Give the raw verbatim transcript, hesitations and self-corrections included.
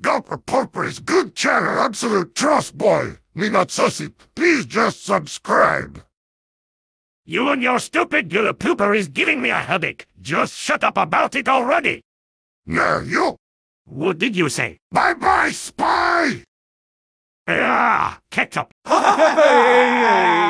Gulper Pulper is good channel, absolute trust boy. Me not sussy. Please just subscribe. You and your stupid gulper pooper is giving me a headache. Just shut up about it already. Now you. What did you say? Bye-bye, spy! Ah, ketchup.